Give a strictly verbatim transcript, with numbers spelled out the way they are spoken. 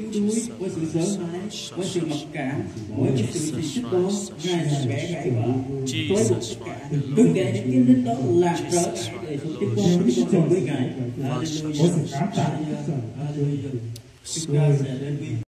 đuối, với sự sợ hãi, với sự mặc cảm, với cái sự chỉ trích đó, Ngài sẽ bẻ gãy và tối buộc tất cả. Cứ kể những cái linh đó làm trở ngại đời sống chúng con, chúng con với Ngài. Hallelujah. Hallelujah. Hallelujah. Chúng ta sẽ đến với